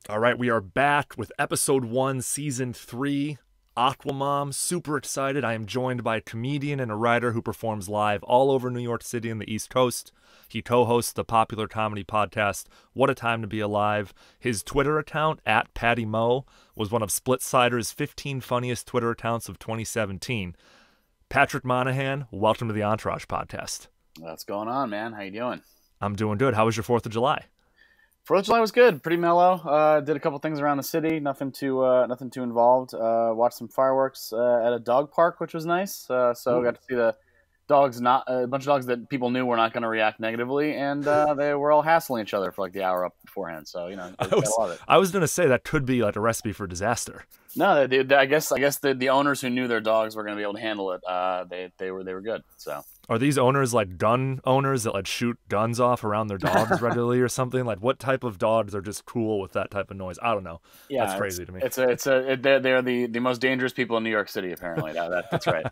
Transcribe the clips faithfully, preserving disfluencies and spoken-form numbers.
All right, we are back with episode one, season three, Aquamom. Super excited. I am joined by a comedian and a writer who performs live all over New York City and the East Coast. He co-hosts the popular comedy podcast, What a Time to Be Alive. His Twitter account, at Patty Mo, was one of Splitsider's fifteen funniest Twitter accounts of twenty seventeen. Patrick Monohan, welcome to the Entourage podcast. What's going on, man? How you doing? I'm doing good. How was your fourth of July? Fourth of July was good, pretty mellow. Uh, did a couple things around the city, nothing too, uh, nothing too involved. Uh, watched some fireworks uh, at a dog park, which was nice. Uh, so Ooh. got to see the dogs, not a bunch of dogs that people knew were not going to react negatively, and uh, they were all hassling each other for like the hour up beforehand. So you know, I was, love it. I was going to say that could be like a recipe for disaster. No, they, they, I guess I guess the, the owners who knew their dogs were going to be able to handle it, uh, they they were they were good. So. Are these owners like gun owners that like shoot guns off around their dogs regularly or something? Like, what type of dogs are just cool with that type of noise? I don't know. Yeah, that's crazy to me. It's a it's a it, they're, they're the the most dangerous people in New York City, apparently. No, that, that's right.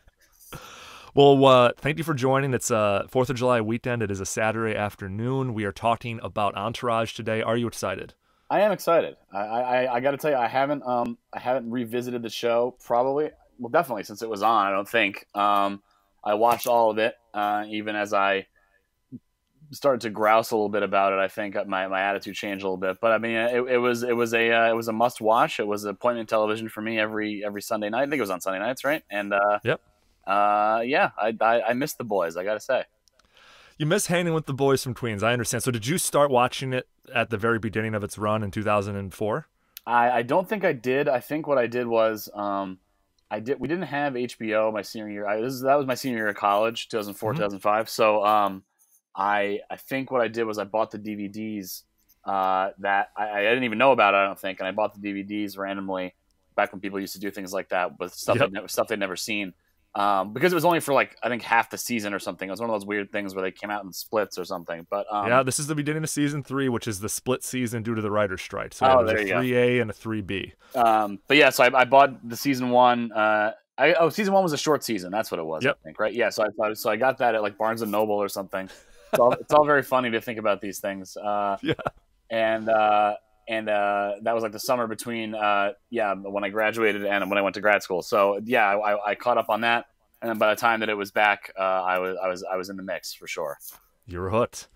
Well, uh, thank you for joining. It's a Fourth of July weekend. It is a Saturday afternoon. We are talking about Entourage today. Are you excited? I am excited. I I, I got to tell you, I haven't um I haven't revisited the show probably well definitely since it was on. I don't think um I watched all of it. Uh, even as I started to grouse a little bit about it, I think my, my attitude changed a little bit. But I mean, it, it was it was a uh, it was a must watch. It was appointment television for me every every Sunday night. I think it was on Sunday nights, right? And uh, yep, uh, yeah, I, I I missed the boys. I got to say, you miss hanging with the boys from Queens. I understand. So, did you start watching it at the very beginning of its run in two thousand four? I, I don't think I did. I think what I did was. Um, I did. We didn't have H B O my senior year. I, this is, that was my senior year of college, two thousand four, mm-hmm. two thousand five. So um, I I think what I did was I bought the D V Ds uh, that I, I didn't even know about. I don't think, and I bought the D V Ds randomly back when people used to do things like that with stuff yep. they'd, stuff they'd never seen. Um, because it was only for like I think half the season or something. It was one of those weird things where they came out in splits or something. But um, yeah, this is the beginning of season three, which is the split season due to the writer's strike. So oh, there's a three A and a three B. Um, but yeah, so I, I bought the season one. Uh, I, oh, season one was a short season. That's what it was. Yep. I think, right? Yeah. So I thought so. I got that at like Barnes and Noble or something. It's all, it's all very funny to think about these things. Uh, yeah. And uh, and uh, that was like the summer between uh, yeah when I graduated and when I went to grad school. So yeah, I, I caught up on that. And then by the time that it was back, uh, I was I was I was in the mix for sure. You're hooked.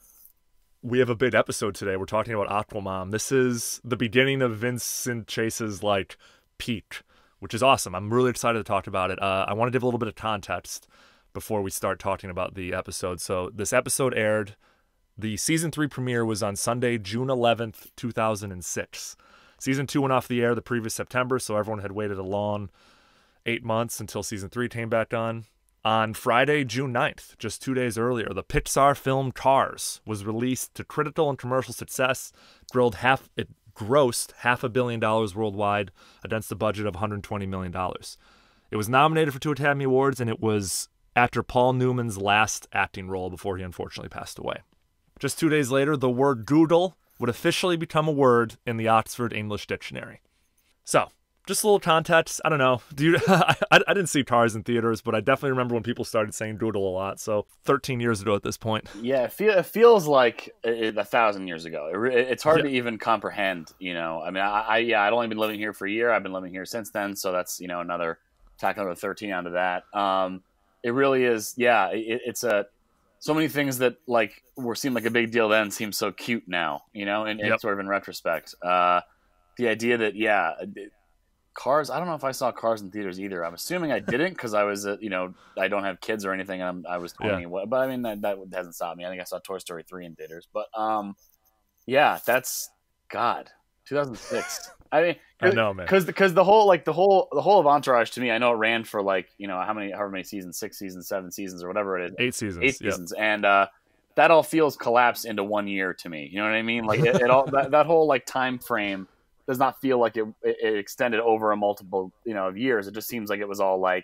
We have a big episode today. We're talking about Aquamom. This is the beginning of Vincent Chase's like peak, which is awesome. I'm really excited to talk about it. Uh, I want to give a little bit of context before we start talking about the episode. So this episode aired. The season three premiere was on Sunday, June eleventh, two thousand six. Season two went off the air the previous September, so everyone had waited a long eight months until season three came back on. On Friday, June ninth, just two days earlier, the Pixar film Cars was released to critical and commercial success. Grilled half, it grossed half a billion dollars worldwide against a budget of one hundred twenty million dollars. It was nominated for two Academy Awards, and it was actor Paul Newman's last acting role before he unfortunately passed away. Just two days later, the word Doodle would officially become a word in the Oxford English Dictionary. So, just a little context. I don't know. Do you, I, I didn't see Cars in theaters, but I definitely remember when people started saying Doodle a lot. So thirteen years ago at this point. Yeah, it, feel, it feels like a, a thousand years ago. It, it's hard yeah. to even comprehend. You know, I mean, I, I yeah, I'd only been living here for a year. I've been living here since then, so that's you know another tack another thirteen onto that. Um, it really is. Yeah, it, it's a so many things that like were seemed like a big deal then seem so cute now. You know, and, yep. and sort of in retrospect, uh, the idea that yeah. It, Cars, I don't know if I saw Cars in theaters either. I'm assuming I didn't because I was, uh, you know, I don't have kids or anything, and I'm, I was twenty. Yeah. But I mean, that, that hasn't stopped me. I think I saw Toy Story three in theaters. But um, yeah, that's God, two thousand six. I mean, I know, man, because because the whole like the whole the whole of Entourage to me, I know it ran for like you know how many however many seasons, six seasons, seven seasons, or whatever it is, eight seasons, eight yep. seasons, and uh, that all feels collapsed into one year to me. You know what I mean? Like it, it all that, that whole like time frame does not feel like it, it extended over a multiple, you know, of years. It just seems like it was all like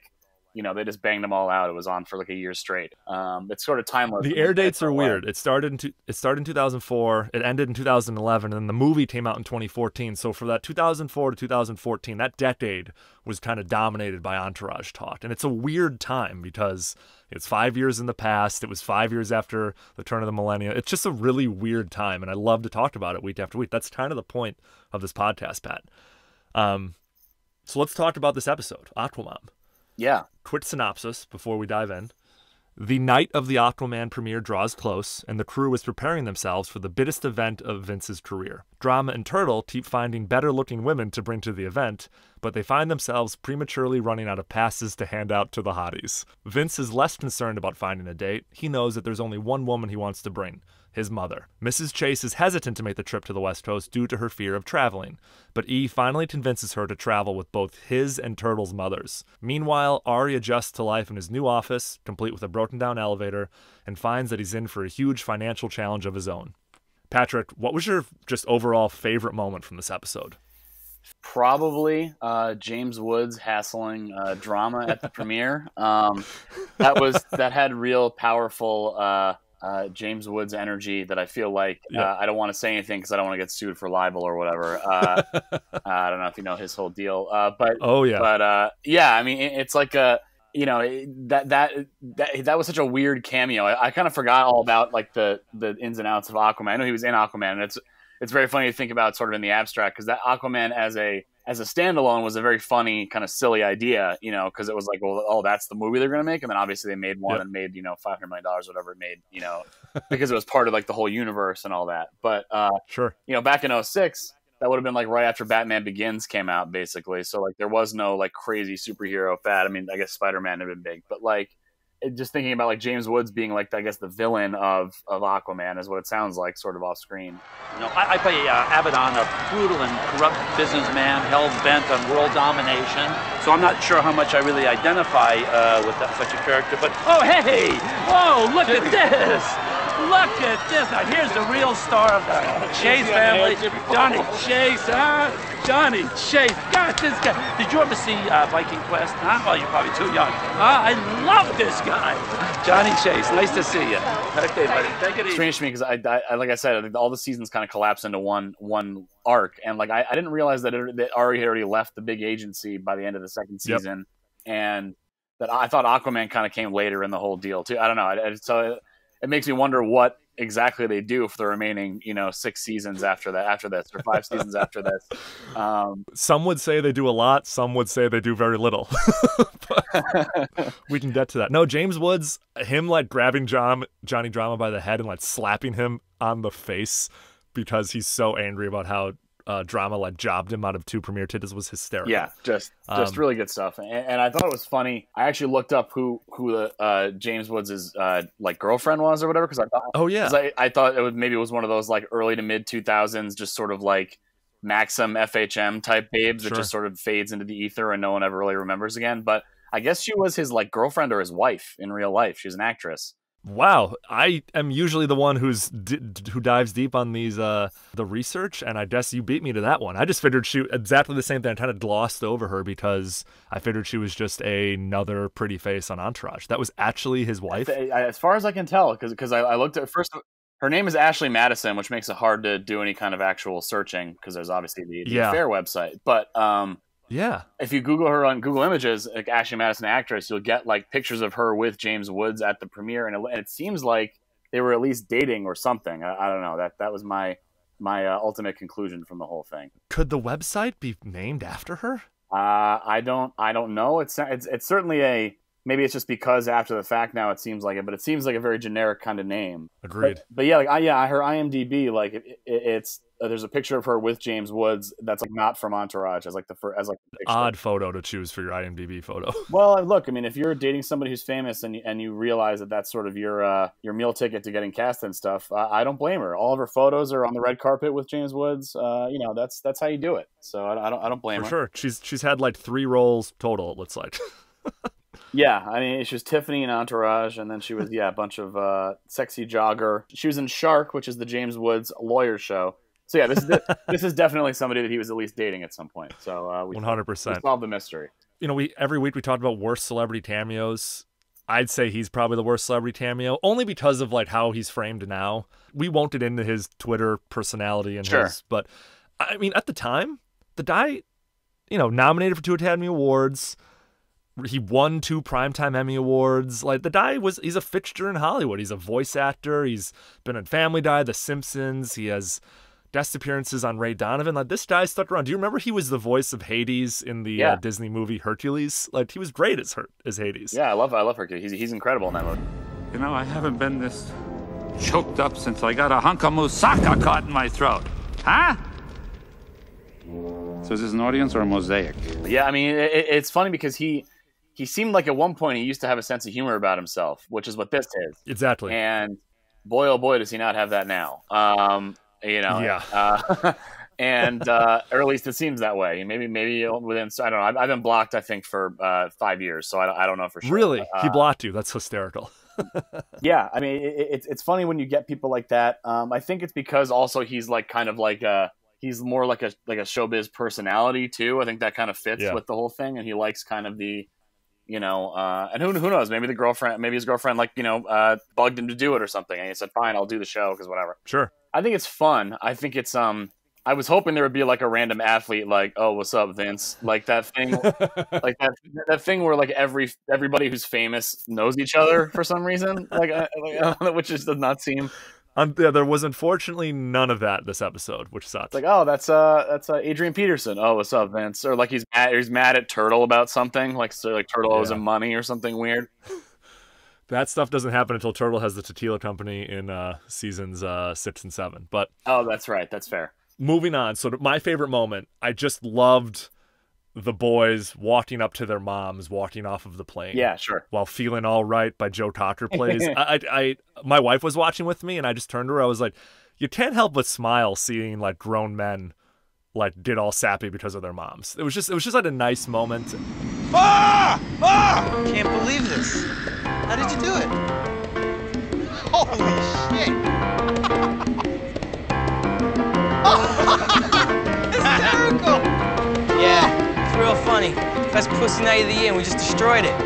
you know, they just banged them all out. It was on for like a year straight. Um, it's sort of timeless. The air dates are weird. It started in two, it started in two thousand four. It ended in two thousand eleven, and then the movie came out in twenty fourteen. So for that two thousand four to two thousand fourteen, that decade was kind of dominated by Entourage talk, and it's a weird time because it's five years in the past. It was five years after the turn of the millennium. It's just a really weird time, and I love to talk about it week after week. That's kind of the point of this podcast, Pat. Um, so let's talk about this episode, Aquamom. Yeah. Quick synopsis before we dive in. The night of the Aquaman premiere draws close, and the crew is preparing themselves for the biggest event of Vince's career. Drama and Turtle keep finding better-looking women to bring to the event, but they find themselves prematurely running out of passes to hand out to the hotties. Vince is less concerned about finding a date. He knows that there's only one woman he wants to bring, his mother. Missus Chase is hesitant to make the trip to the West Coast due to her fear of traveling, but E finally convinces her to travel with both his and Turtle's mothers. Meanwhile, Ari adjusts to life in his new office, complete with a broken-down elevator, and finds that he's in for a huge financial challenge of his own. Patrick, what was your just overall favorite moment from this episode? Probably uh, James Woods hassling uh, drama at the premiere. Um, that was that had real powerful uh, uh, James Woods energy that I feel like yeah. uh, I don't want to say anything because I don't want to get sued for libel or whatever. Uh, I don't know if you know his whole deal, uh, but oh yeah, but uh, yeah, I mean it, it's like a. You know that that that that was such a weird cameo. I, I kind of forgot all about like the the ins and outs of Aquaman. I know he was in Aquaman, and it's it's very funny to think about sort of in the abstract because that Aquaman as a as a standalone was a very funny kind of silly idea. You know, because it was like, well, oh, that's the movie they're going to make, and then obviously they made one yep. and made you know five hundred million dollars, whatever it made. You know, because it was part of like the whole universe and all that. But uh, sure, you know, back in oh six. That would have been like right after Batman Begins came out, basically. So like there was no like crazy superhero fad. I mean, I guess Spider-Man had been big, but like it, just thinking about like James Woods being like I guess the villain of of Aquaman is what it sounds like, sort of off screen. You know, I, I play uh, Abaddon, a brutal and corrupt businessman, hell bent on world domination. So I'm not sure how much I really identify uh, with that, such a character. But oh hey, whoa, look at this! Look at this. Now, here's the real star of the Chase family, Johnny Chase, huh? Johnny Chase. God, this guy. Did you ever see uh, Viking Quest? Huh? Well, you're probably too young. Huh? I love this guy. Johnny Chase, nice to see you. Okay, buddy, take it easy. Strange to me because, I, I, like I said, I think all the seasons kind of collapse into one one arc. And, like, I, I didn't realize that, it, that Ari had already left the big agency by the end of the second season. Yep. And that I thought Aquaman kind of came later in the whole deal, too. I don't know. I, I, so... It makes me wonder what exactly they do for the remaining, you know, six seasons after that, after this, or five seasons after this. Um, some would say they do a lot. Some would say they do very little. But we can get to that. No, James Woods, him like grabbing John, Johnny Drama by the head and like slapping him on the face because he's so angry about how uh, Drama like jobbed him out of two premiere tickets was hysterical. Yeah, just just um, really good stuff. And, and I thought it was funny. I actually looked up who who the uh, James Woods' uh, like girlfriend was or whatever because I thought oh yeah I, I thought it was maybe it was one of those like early to mid two thousands just sort of like Maxim F H M type babes sure. that just sort of fades into the ether and no one ever really remembers again. But I guess she was his like girlfriend or his wife in real life. She was an actress. Wow, I am usually the one who's d- who dives deep on these uh the research, and I guess you beat me to that one. I just figured she exactly the same thing. I kind of glossed over her because I figured she was just another pretty face on Entourage. That was actually his wife, as far as I can tell, because because I, I looked at first. Her name is Ashley Madison, which makes it hard to do any kind of actual searching because there's obviously the, the yeah. Affair website, but um. Yeah. If you Google her on Google Images, like Ashley Madison actress, you'll get like pictures of her with James Woods at the premiere, and it, and it seems like they were at least dating or something. I, I don't know. That that was my my uh, ultimate conclusion from the whole thing. Could the website be named after her? Uh, I don't I don't know. It's it's it's certainly a maybe it's just because after the fact now it seems like it, but it seems like a very generic kind of name. Agreed. But, but yeah, like I, yeah, her IMDb like it, it, it's. Uh, there's a picture of her with James Woods that's like not from Entourage as like the fir- as like the picture. Odd photo to choose for your IMDb photo. Well, look, I mean, if you're dating somebody who's famous and and you realize that that's sort of your uh, your meal ticket to getting cast and stuff, uh, I don't blame her. All of her photos are on the red carpet with James Woods. Uh, you know, that's that's how you do it. So I, I don't I don't blame for her. Sure, she's she's had like three roles total. It looks like. Yeah, I mean, she was Tiffany in Entourage, and then she was yeah a bunch of uh, sexy jogger. She was in Shark, which is the James Woods lawyer show. So yeah, this is this is definitely somebody that he was at least dating at some point. So uh, we one hundred percent solved the mystery. you know, we every week we talked about worst celebrity cameos. I'd say he's probably the worst celebrity cameo, only because of like how he's framed now. We won't get into his Twitter personality and Sure. his, but I mean, at the time, the guy, you know, nominated for two Academy Awards. He won two Primetime Emmy Awards. Like, the guy was, he's a fixture in Hollywood. He's a voice actor. He's been in Family Guy, The Simpsons. He has guest appearances on Ray Donovan. Like, this guy stuck around. Do you remember he was the voice of Hades in the Yeah. uh, Disney movie Hercules? Like, he was great as Her- as Hades. Yeah, I love I love Hercules. He's he's incredible in that movie. You know, I haven't been this choked up since I got a hunk of moussaka caught in my throat. Huh? So is this an audience or a mosaic? Yeah, I mean, it, it's funny because he he seemed like at one point he used to have a sense of humor about himself, which is what this is. Exactly. And boy, oh boy, does he not have that now. Um, you know, Yeah. Uh, and uh, or at least it seems that way. Maybe maybe within I don't know. I've, I've been blocked, I think, for uh, five years, so I don't, I don't know for sure. Really? Uh, He blocked you. That's hysterical. Yeah, I mean, it, it's it's funny when you get people like that. Um, I think it's because also he's like kind of like a he's more like a like a showbiz personality too. I think that kind of fits Yeah. with the whole thing, and he likes kind of the, you know, uh, and who who knows? Maybe the girlfriend, maybe his girlfriend, like you know, uh, bugged him to do it or something, and he said, "Fine, I'll do the show because whatever." Sure. I think it's fun. I think it's um. I was hoping there would be like a random athlete, like, "Oh, what's up, Vince?" Like that thing, like that that thing where like every everybody who's famous knows each other for some reason, like, uh, like which just does not seem Um, yeah, there was unfortunately none of that this episode, which sucks. it's like, oh, that's uh that's uh, Adrian Peterson. Oh, what's up, Vince? Or like he's mad, he's mad at Turtle about something, like so like Turtle owes Yeah. him money or something weird. That stuff doesn't happen until Turtle has the tequila company in uh, seasons uh, six and seven. But Oh, that's right. That's fair. moving on. So my favorite moment, I just loved the boys walking up to their moms, walking off of the plane. Yeah, sure. While Feeling All Right by Joe Cocker plays. I, I, I, my wife was watching with me, and I just turned to her. I was like, you can't help but smile seeing like grown men like get all sappy because of their moms. It was just, it was just like a nice moment. Ah! Ah! Can't believe this. How did you do it? Holy shit! Hysterical! Yeah, it's real funny. Best pussy night of the year, and we just destroyed it.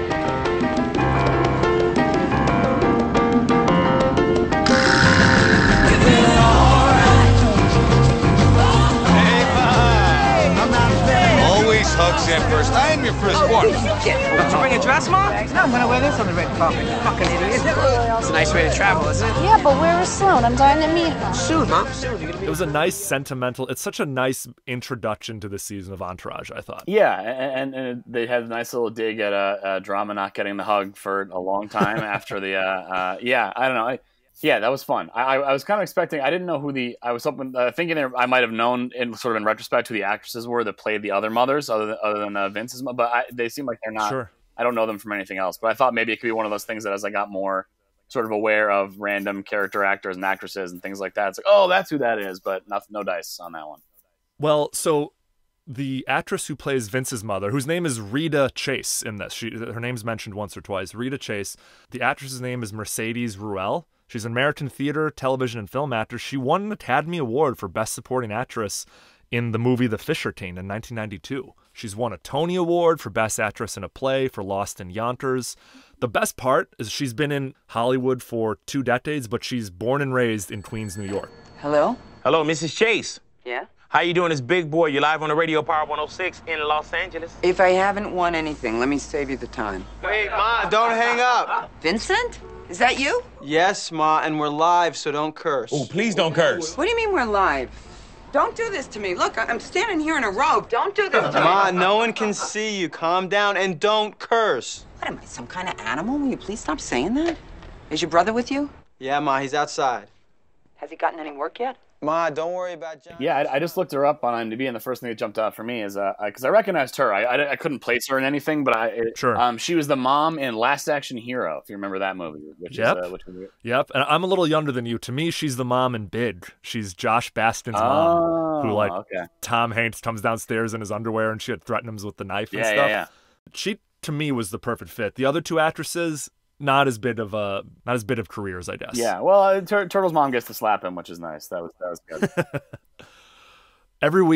Always hugs in first. I am your firstborn. Did you bring a dress, Mom? No, I'm gonna wear this on the red carpet. You fucking idiot. It's a nice way to travel, isn't it? Yeah, but where is Sloan? I'm dying to meet her. Soon, Mom. Soon. You're gonna be... It was a nice sentimental, it's such a nice introduction to the season of Entourage, I thought. Yeah, and, and they had a nice little dig at uh, uh, Drama not getting the hug for a long time after the. Uh, uh, yeah, I don't know. I, yeah, that was fun. I, I was kind of expecting. I didn't know who the. I was hoping, uh, thinking there, I might have known in sort of in retrospect who the actresses were that played the other mothers, other than other than uh, Vince's. But I, they seem like they're not. Sure. I don't know them from anything else. But I thought maybe it could be one of those things that as I got more sort of aware of random character actors and actresses and things like that, it's like, oh, that's who that is. But not, no dice on that one. Well, so the actress who plays Vince's mother, whose name is Rita Chase in this, she, her name's mentioned once or twice, Rita Chase. The actress's name is Mercedes Ruehl. She's an American theater, television, and film actor. She won an Academy Award for Best Supporting Actress in the movie The Fisher King in nineteen ninety-two. She's won a Tony Award for Best Actress in a Play for Lost in Yonkers. The best part is she's been in Hollywood for two decades, but she's born and raised in Queens, New York. Hello? Hello, Missus Chase. Yeah? How you doing? It's Big Boy. You live on the Radio Power one oh six in Los Angeles. If I haven't won anything, let me save you the time. Wait, Ma, don't hang up. Vincent? Is that you? Yes, Ma, and we're live, so don't curse. Oh, please don't curse. What do you mean we're live? Don't do this to me. Look, I- I'm standing here in a robe. Don't do this to me. Ma, no one can see you. Calm down and don't curse. What am I, some kind of animal? Will you please stop saying that? Is your brother with you? Yeah, Ma, he's outside. Has he gotten any work yet? Ma, don't worry about John. Yeah, I, I just looked her up on IMDb, and the first thing that jumped out for me is uh, because I recognized her. I, I I couldn't place her in anything, but I it, Sure. Um, she was the mom in Last Action Hero, if you remember that movie, which Yep. is uh, which was Yep, and I'm a little younger than you. To me, she's the mom in Big. She's Josh Baskin's mom, who like Oh, okay. Tom Hanks comes downstairs in his underwear and she had threatened him with the knife and Yeah, stuff. yeah, yeah. She to me was the perfect fit. The other two actresses, not as big of a not as big of careers, I guess. Yeah, well, uh, Tur- Turtle's mom gets to slap him, which is nice. That was that was good. Every week,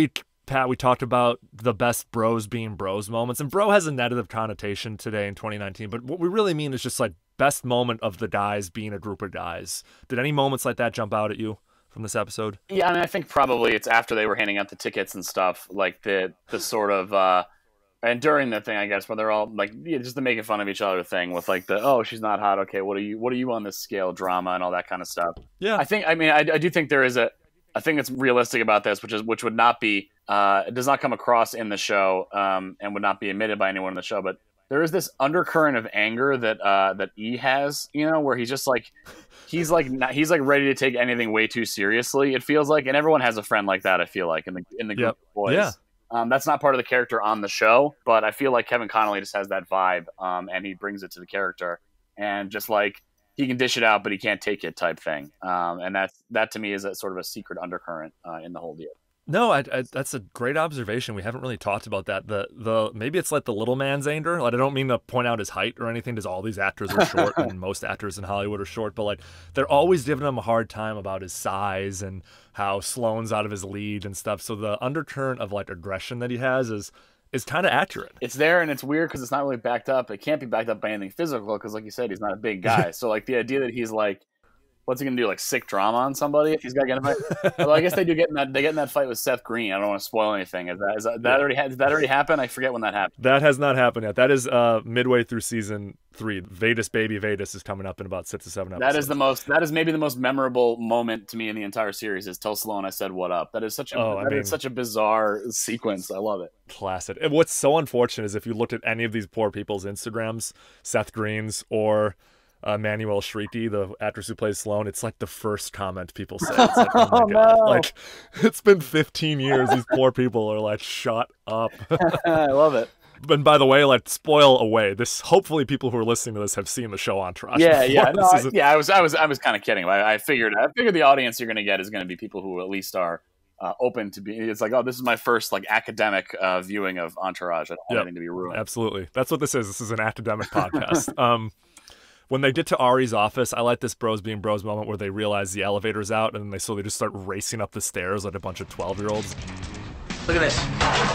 Pat, we talked about the best bros being bros moments, and bro has a negative connotation today in twenty nineteen, but what we really mean is just like best moment of the guys being a group of guys. Did any moments like that jump out at you from this episode? Yeah, I mean, I think probably it's after they were handing out the tickets and stuff, like the the sort of, uh, and during the thing, I guess, where they're all like, yeah, just the making fun of each other thing with like the, oh, she's not hot, okay, what are you, what are you on this scale drama and all that kind of stuff. Yeah, I think, I mean, I, I do think there is a, a thing that's realistic about this, which is which would not be, uh, it does not come across in the show, um, and would not be admitted by anyone in the show, but there is this undercurrent of anger that uh, that E has, you know, where he's just like, he's like, not, he's like ready to take anything way too seriously. It feels like, and everyone has a friend like that. I feel like in the in the group yep. of boys. Yeah. Um, that's not part of the character on the show, but I feel like Kevin Connolly just has that vibe, um, and he brings it to the character, and just like he can dish it out, but he can't take it type thing. Um, and that's that to me is a sort of a secret undercurrent uh, in the whole deal. No, I, I, that's a great observation. We haven't really talked about that. The the maybe it's like the little man's anger. Like I don't mean to point out his height or anything, because all these actors are short, and most actors in Hollywood are short. But like they're always giving him a hard time about his size and how Sloane's out of his league and stuff. So the undercurrent of like aggression that he has is is kind of accurate. It's there, and it's weird because it's not really backed up. It can't be backed up by anything physical because, like you said, he's not a big guy. So like the idea that he's like, what's he gonna do? Like sick drama on somebody if he's got to get in a fight? Well, I guess they do get in that. They get in that fight with Seth Green. I don't want to spoil anything. Is that, is that, that yeah. already ha- did that already happen? I forget when that happened. That has not happened yet. That is uh, midway through season three. Vedas Baby Vedas is coming up in about six or seven episodes. That is the most. That is maybe the most memorable moment to me in the entire series. Is tell Sloane I said what up. That is such a oh, that I mean, is such a bizarre sequence. I love it. Classic. And what's so unfortunate is if you looked at any of these poor people's Instagrams, Seth Green's or Uh, Manuel Shrieky, the actress who plays Sloane, it's like the first comment people say. It's like, oh my oh, God. No. Like, it's been fifteen years. These poor people are like, shut up. I love it. And by the way, like, spoil away. This hopefully people who are listening to this have seen the show Entourage. Yeah, before. yeah, no, I, isn't... yeah. I was, I was, I was kind of kidding. I, I figured, I figured the audience you're going to get is going to be people who at least are uh, open to be. It's like, oh, this is my first like academic uh, viewing of Entourage. I don't want yep, anything to be ruined. Absolutely, that's what this is. This is an academic podcast. Um. When they get to Ari's office, I like this bros being bros moment where they realize the elevator's out and then they slowly just start racing up the stairs like a bunch of twelve-year-olds. Look at this.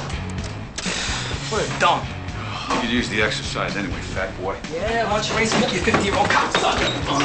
What a dump. You could use the exercise anyway, fat boy. Yeah, why don't you raise him up, you fifty-year-old cocksucker?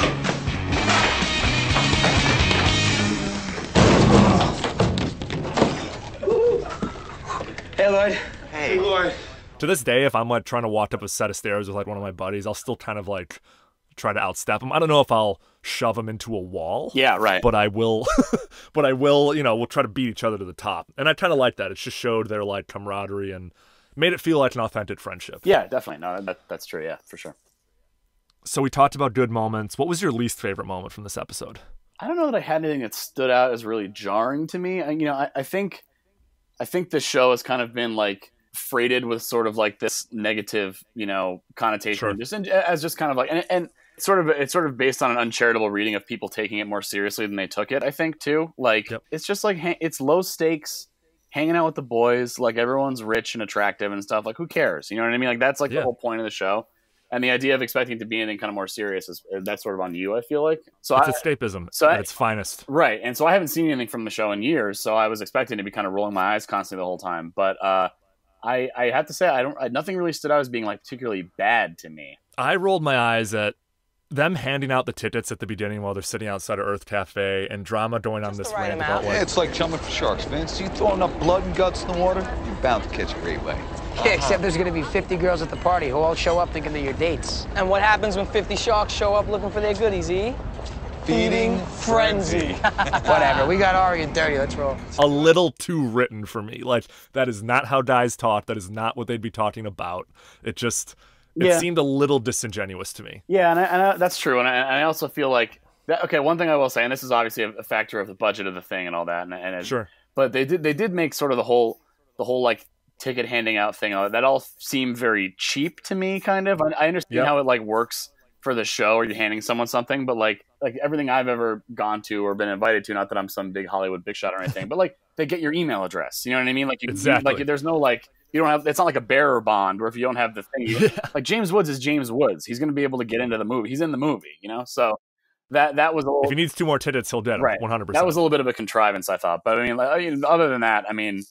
Hey, Lloyd. Hey, Lloyd. To this day, if I'm like trying to walk up a set of stairs with like one of my buddies, I'll still kind of like try to outstep him. I don't know if I'll shove him into a wall. Yeah, right. But I will, but I will, you know, we'll try to beat each other to the top. And I kind of like that. It just showed their like camaraderie and made it feel like an authentic friendship. Yeah, definitely. No, that, that's true. Yeah, for sure. So we talked about good moments. What was your least favorite moment from this episode? I don't know that I had anything that stood out as really jarring to me. I, you know, I, I think, I think the show has kind of been like freighted with sort of like this negative, you know, connotation, sure. just in, as just kind of like, and, and sort of, it's sort of based on an uncharitable reading of people taking it more seriously than they took it. I think too, like yep. It's just like it's low stakes, hanging out with the boys, like everyone's rich and attractive and stuff. Like who cares? You know what I mean? Like that's like yeah. the whole point of the show. And the idea of expecting to be anything kind of more serious is that's sort of on you, I feel like. So it's I, escapism so at I, its finest. Right. And so I haven't seen anything from the show in years, so I was expecting to be kind of rolling my eyes constantly the whole time. But uh, I, I have to say, I don't. I, nothing really stood out as being like particularly bad to me. I rolled my eyes at them handing out the tickets at the beginning while they're sitting outside of Earth Cafe, and drama going on this rant about yeah, it's like jumping for sharks, Vince. You throwing up blood and guts in the water, you're bound to catch a great wave. Yeah, except there's going to be fifty girls at the party who all show up thinking they're your dates. And what happens when fifty sharks show up looking for their goodies, E? Feeding frenzy. Whatever. We got Ari and Dirty. Let's roll. A little too written for me. Like, that is not how guys talk. That is not what they'd be talking about. It just, it yeah. seemed a little disingenuous to me. Yeah, and, I, and I, that's true. And I, and I also feel like, that, okay, one thing I will say, and this is obviously a, a factor of the budget of the thing and all that. And, and it, sure. But they did, they did make sort of the whole, the whole like, ticket handing out thing, that all seemed very cheap to me, kind of. I, I understand yep. how it like works for the show, or you're handing someone something, but like like everything I've ever gone to or been invited to, not that I'm some big Hollywood big shot or anything, but like they get your email address, you know what I mean? Like you, exactly. you, like there's no like you don't have, it's not like a bearer bond where if you don't have the thing, you, yeah. like James Woods is James Woods, he's going to be able to get into the movie, he's in the movie, you know. So that that was a little, if he needs two more tickets, he'll get them. Right. one hundred percent. That was a little bit of a contrivance, I thought, but I mean, like, other than that, I mean.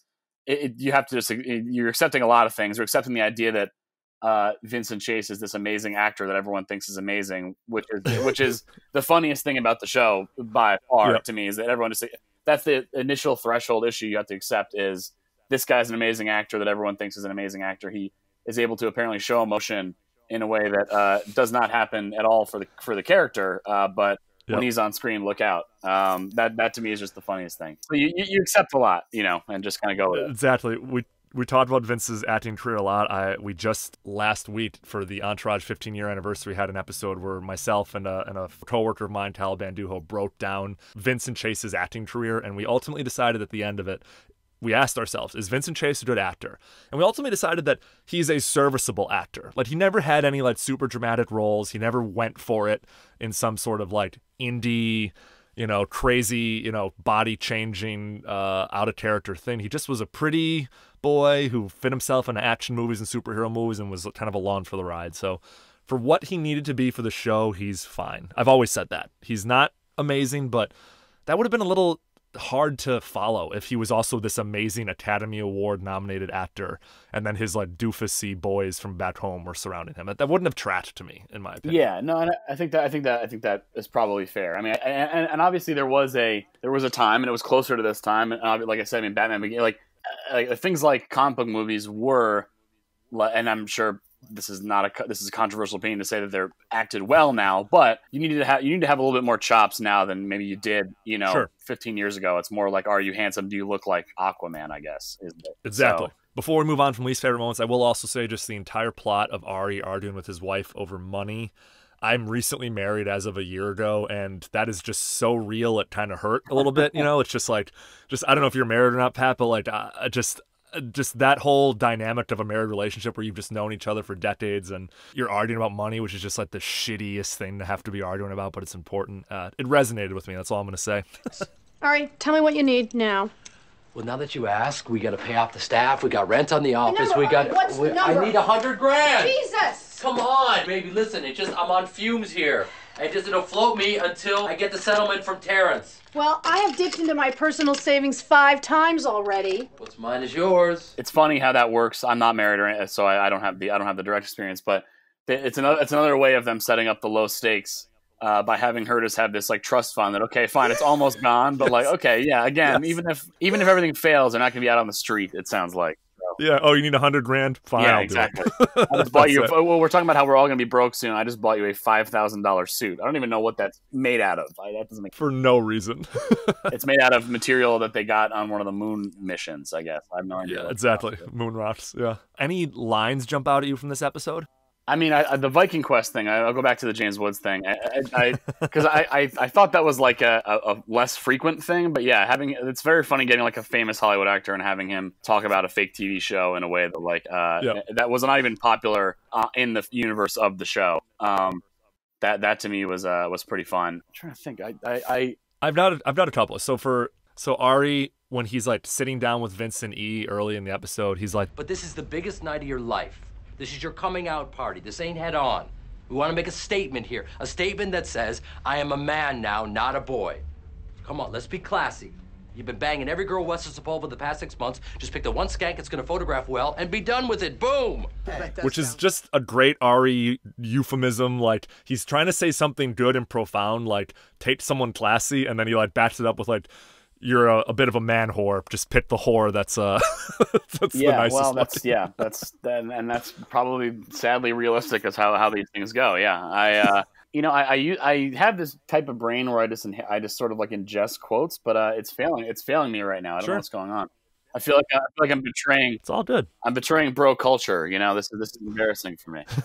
it, it, you have to just you're accepting a lot of things. You're accepting the idea that uh, Vincent Chase is this amazing actor that everyone thinks is amazing, which is which is the funniest thing about the show by far yep. to me, is that everyone just that's the initial threshold issue you have to accept is this guy's an amazing actor that everyone thinks is an amazing actor. He is able to apparently show emotion in a way that uh, does not happen at all for the for the character, uh, but yep. when he's on screen, look out. Um, that that to me is just the funniest thing. So you, you accept a lot, you know, and just kind of go with it. Exactly. We we talked about Vince's acting career a lot. I we just last week for the Entourage fifteen year anniversary had an episode where myself and a, and a coworker of mine, Tal Banduho, broke down Vincent Chase's acting career, and we ultimately decided at the end of it, we asked ourselves, is Vincent Chase a good actor? And we ultimately decided that he's a serviceable actor. Like, he never had any, like, super dramatic roles. He never went for it in some sort of, like, indie, you know, crazy, you know, body-changing, uh, out-of-character thing. He just was a pretty boy who fit himself into action movies and superhero movies and was kind of along for the ride. So for what he needed to be for the show, he's fine. I've always said that. He's not amazing, but that would have been a little hard to follow if he was also this amazing Academy Award nominated actor and then his like doofusy boys from back home were surrounding him. That, that wouldn't have tracked to me, in my opinion. Yeah, no, and I think that I think that I think that is probably fair. I mean, and, and obviously there was a there was a time, and it was closer to this time, and like I said, I mean, Batman Begins, like, like things like comic book movies were, and I'm sure this is not a this is a controversial opinion to say that they're acted well now, but you need to have you need to have a little bit more chops now than maybe you did, you know, sure. fifteen years ago. It's more like, are you handsome? Do you look like Aquaman? I guess isn't it? Exactly. So, before we move on from least favorite moments, I will also say just the entire plot of Ari arguing with his wife over money. I'm recently married as of a year ago, and that is just so real. It kind of hurt a little bit, you know. It's just like, just I don't know if you're married or not, Pat, but like, uh, just. Just that whole dynamic of a married relationship where you've just known each other for decades and you're arguing about money, which is just like the shittiest thing to have to be arguing about, but it's important. Uh, it resonated with me. That's all I'm going to say. All right, tell me what you need now. Well, now that you ask, we got to pay off the staff. We got rent on the office. The we got. What's we, the number? I need a hundred grand. Jesus! Come on, baby. Listen, it's just I'm on fumes here. And just it'll float me until I get the settlement from Terrence. Well, I have dipped into my personal savings five times already. What's mine is yours. It's funny how that works. I'm not married, or so I, I don't have the I don't have the direct experience, but it's another it's another way of them setting up the low stakes uh, by having her just have this like trust fund that okay, fine, it's almost gone, but like okay, yeah, again, yes. even if even if everything fails, they're not going to be out on the street. It sounds like. Yeah. Oh, you need a hundred grand? Fine. Yeah, I'll exactly. Do it. I just bought you. A, well, we're talking about how we're all going to be broke soon. I just bought you a five thousand dollar suit. I don't even know what that's made out of. I, that doesn't make for no reason. It's made out of material that they got on one of the moon missions. I guess I have no idea. Yeah, exactly. Moon rocks. Yeah. Any lines jump out at you from this episode? I mean, I, I, the Viking Quest thing, I, I'll go back to the James Woods thing. I because I, I, I, I thought that was like a, a, a less frequent thing. But yeah, having it's very funny getting like a famous Hollywood actor and having him talk about a fake T V show in a way that like uh, yep. that was not even popular uh, in the universe of the show. Um, that that to me was uh, was pretty fun. I'm trying to think. I, I, I I've got I've got a couple. So for so Ari, when he's like sitting down with Vincent E early in the episode, he's like, "But this is the biggest night of your life. This is your coming out party. This ain't head on. We want to make a statement here. A statement that says, I am a man now, not a boy. Come on, let's be classy. You've been banging every girl west of Sepulveda the past six months. Just pick the one skank that's going to photograph well and be done with it. Boom!" Which is just a great Ari euphemism. Like, he's trying to say something good and profound, like, take someone classy, and then he, like, backs it up with, like, you're a, a bit of a man whore. Just pick the whore that's uh that's yeah, the nicest well, that's one. yeah, that's and, and that's probably sadly realistic as how, how these things go. Yeah, I uh, you know I, I I have this type of brain where I just I just sort of like ingest quotes, but uh, it's failing it's failing me right now. I don't sure. know what's going on. I feel like I feel like I'm betraying. It's all good. I'm betraying bro culture. You know, this is this is embarrassing for me.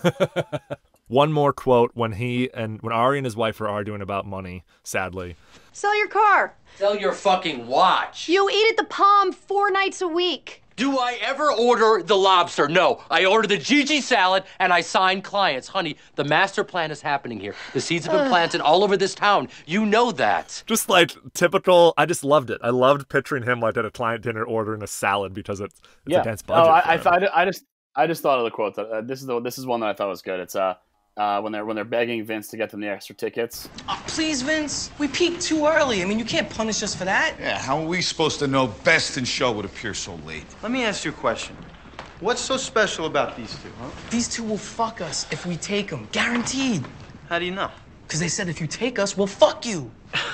One more quote when he and when Ari and his wife are arguing about money. Sadly, sell your car. Sell your fucking watch. You eat at the Palm four nights a week. Do I ever order the lobster? No, I order the Gigi salad and I sign clients. Honey, the master plan is happening here. The seeds have been planted all over this town. You know that. Just like typical, I just loved it. I loved picturing him like at a client dinner ordering a salad because it's, it's yeah. a dense budget. Oh, I, I, I, I just I just thought of the quote. That, uh, this is the this is one that I thought was good. It's uh uh, when they're when they're begging Vince to get them the extra tickets. Oh, please, Vince. We peaked too early. I mean, you can't punish us for that. Yeah, how are we supposed to know Best in Show would appear so late? Let me ask you a question. What's so special about these two, huh? These two will fuck us if we take them. Guaranteed. How do you know? Because they said if you take us, we'll fuck you.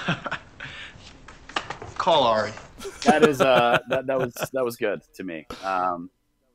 Call Ari. That is uh that, that was that was good to me. Um,